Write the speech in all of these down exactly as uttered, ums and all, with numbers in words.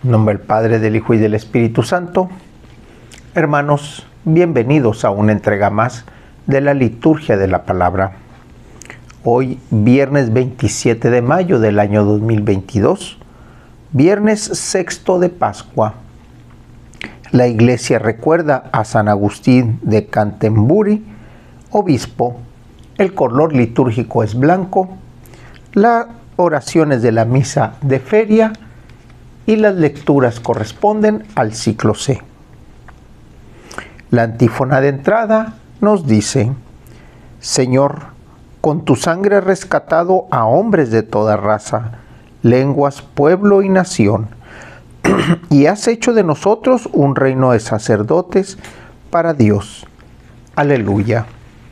En nombre del Padre, del Hijo y del Espíritu Santo. Hermanos, bienvenidos a una entrega más de la liturgia de la palabra. Hoy, viernes veintisiete de mayo del año dos mil veintidós, viernes sexto de Pascua. La Iglesia recuerda a San Agustín de Canterbury, obispo. El color litúrgico es blanco. Las oraciones de la misa de feria y las lecturas corresponden al ciclo C. La antífona de entrada nos dice: Señor, con tu sangre has rescatado a hombres de toda raza, lenguas, pueblo y nación, y has hecho de nosotros un reino de sacerdotes para Dios. Aleluya.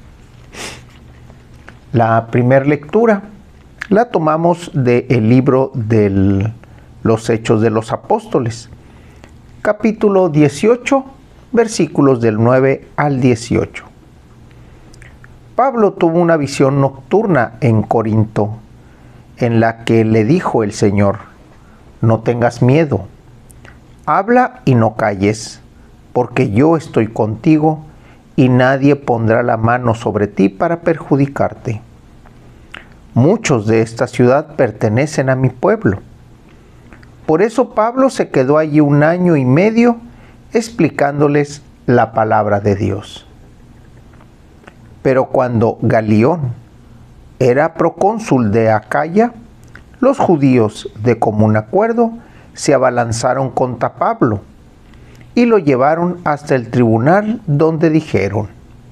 La primera lectura la tomamos del libro de los Hechos de los Apóstoles, capítulo dieciocho, versículos del nueve al dieciocho. Pablo tuvo una visión nocturna en Corinto, en la que le dijo el Señor: no tengas miedo, habla y no calles, porque yo estoy contigo y nadie pondrá la mano sobre ti para perjudicarte. Muchos de esta ciudad pertenecen a mi pueblo. Por eso Pablo se quedó allí un año y medio explicándoles la palabra de Dios. Pero cuando Galión era procónsul de Acaya, los judíos de común acuerdo se abalanzaron contra Pablo y lo llevaron hasta el tribunal, donde dijeron: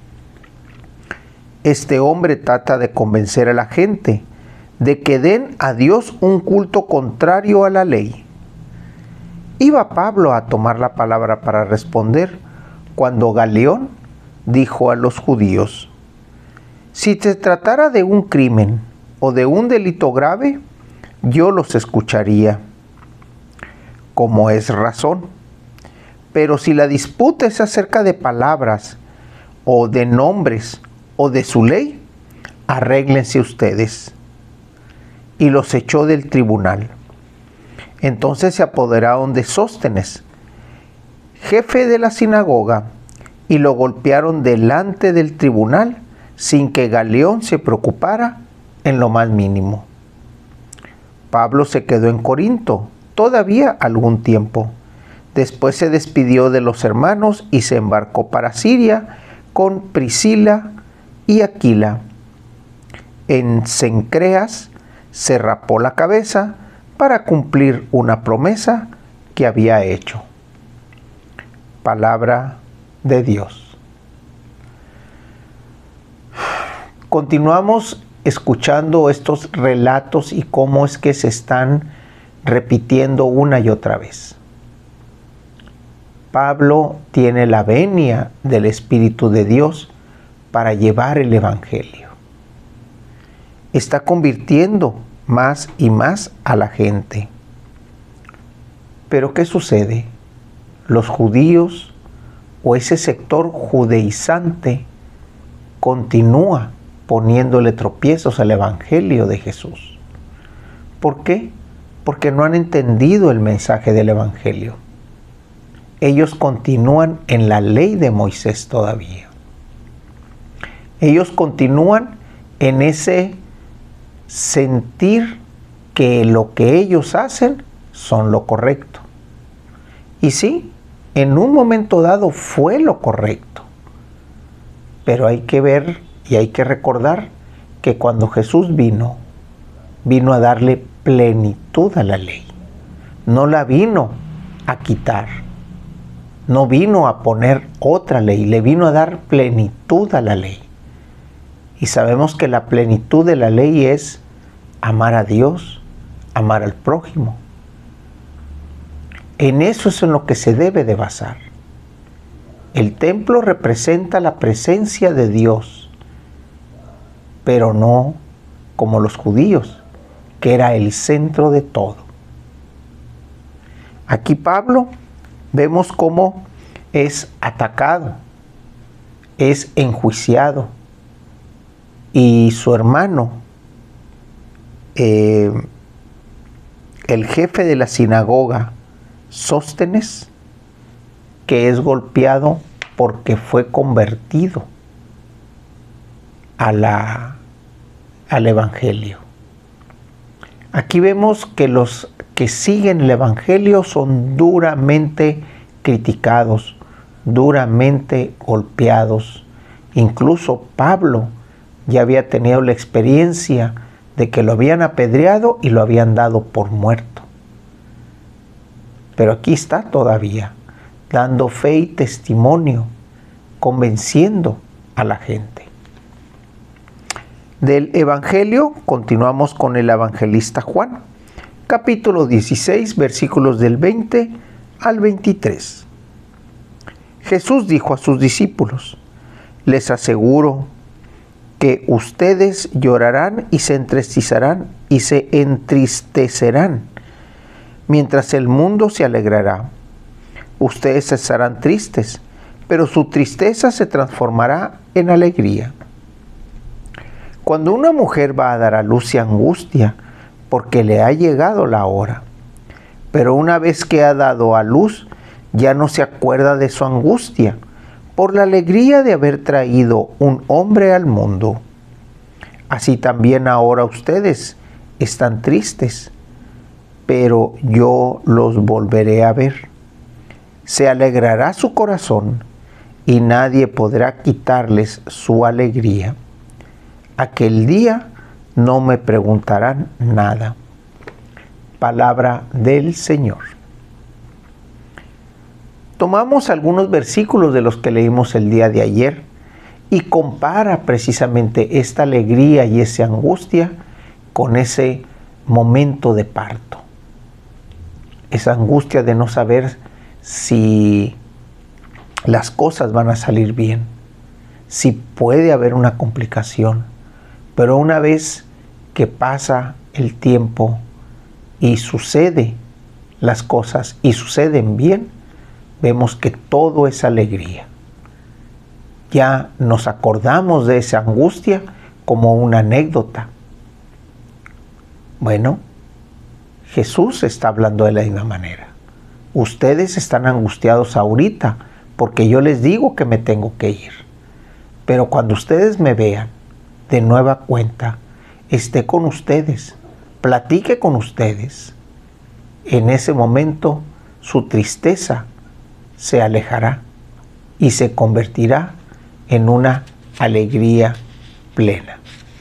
este hombre trata de convencer a la gente de que den a Dios un culto contrario a la ley. Iba Pablo a tomar la palabra para responder cuando Galión dijo a los judíos: si se tratara de un crimen o de un delito grave, yo los escucharía, como es razón. Pero si la disputa es acerca de palabras o de nombres o de su ley, arréglense ustedes. Y los echó del tribunal. Entonces se apoderaron de Sóstenes, jefe de la sinagoga, y lo golpearon delante del tribunal sin que Galión se preocupara en lo más mínimo. Pablo se quedó en Corinto todavía algún tiempo. Después se despidió de los hermanos y se embarcó para Siria con Priscila y Aquila. En Cencreas se rapó la cabeza para cumplir una promesa que había hecho. Palabra de Dios. Continuamos escuchando estos relatos y cómo es que se están repitiendo una y otra vez. Pablo tiene la venia del Espíritu de Dios para llevar el Evangelio. Está convirtiendo más y más a la gente. Pero ¿qué sucede? Los judíos o ese sector judaizante continúa poniéndole tropiezos al Evangelio de Jesús. ¿Por qué? Porque no han entendido el mensaje del Evangelio. Ellos continúan en la ley de Moisés todavía. Ellos continúan en ese sentir que lo que ellos hacen son lo correcto. Y sí, en un momento dado fue lo correcto. Pero hay que ver y hay que recordar que cuando Jesús vino, vino a darle plenitud a la ley. No la vino a quitar. No vino a poner otra ley, le vino a dar plenitud a la ley. Y sabemos que la plenitud de la ley es amar a Dios, amar al prójimo. En eso es en lo que se debe de basar. El templo representa la presencia de Dios, pero no como los judíos, que era el centro de todo. Aquí Pablo vemos cómo es atacado, es enjuiciado, y su hermano, eh, el jefe de la sinagoga, Sóstenes, que es golpeado porque fue convertido a la, al Evangelio. Aquí vemos que los que siguen el Evangelio son duramente criticados, duramente golpeados. Incluso Pablo ya había tenido la experiencia de que lo habían apedreado y lo habían dado por muerto. Pero aquí está todavía, dando fe y testimonio, convenciendo a la gente. Del Evangelio continuamos con el evangelista Juan, capítulo dieciséis, versículos del veinte al veintitrés. Jesús dijo a sus discípulos: les aseguro que ustedes llorarán y se entristecerán y se entristecerán, mientras el mundo se alegrará. Ustedes estarán tristes, pero su tristeza se transformará en alegría. Cuando una mujer va a dar a luz se angustia porque le ha llegado la hora, pero una vez que ha dado a luz ya no se acuerda de su angustia por la alegría de haber traído un hombre al mundo. Así también ahora ustedes están tristes, pero yo los volveré a ver. Se alegrará su corazón y nadie podrá quitarles su alegría. Aquel día no me preguntarán nada. Palabra del Señor. Tomamos algunos versículos de los que leímos el día de ayer y compara precisamente esta alegría y esa angustia con ese momento de parto. Esa angustia de no saber si las cosas van a salir bien, si puede haber una complicación. Pero una vez que pasa el tiempo y sucede las cosas y suceden bien, vemos que todo es alegría. Ya nos acordamos de esa angustia como una anécdota. Bueno, Jesús está hablando de la misma manera. Ustedes están angustiados ahorita porque yo les digo que me tengo que ir. Pero cuando ustedes me vean de nueva cuenta, esté con ustedes, platique con ustedes, en ese momento su tristeza se alejará y se convertirá en una alegría plena.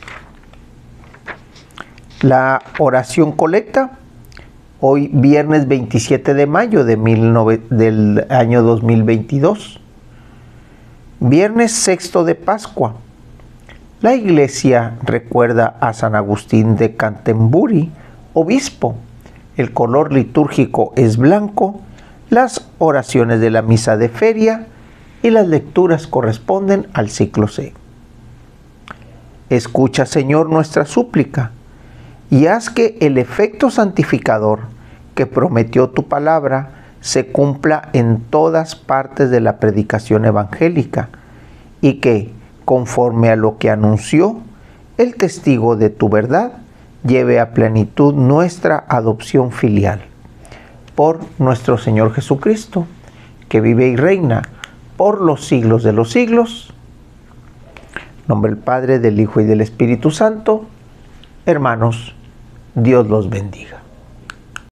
La oración colecta, hoy viernes veintisiete de mayo de mil nove, del año dos mil veintidós, viernes sexto de Pascua. La Iglesia recuerda a San Agustín de Canterbury, obispo. El color litúrgico es blanco, las oraciones de la misa de feria y las lecturas corresponden al ciclo C. Escucha, Señor, nuestra súplica y haz que el efecto santificador que prometió tu palabra se cumpla en todas partes de la predicación evangélica y que, conforme a lo que anunció el testigo de tu verdad, lleve a plenitud nuestra adopción filial. Por nuestro Señor Jesucristo, que vive y reina por los siglos de los siglos. En nombre del Padre, del Hijo y del Espíritu Santo. Hermanos, Dios los bendiga.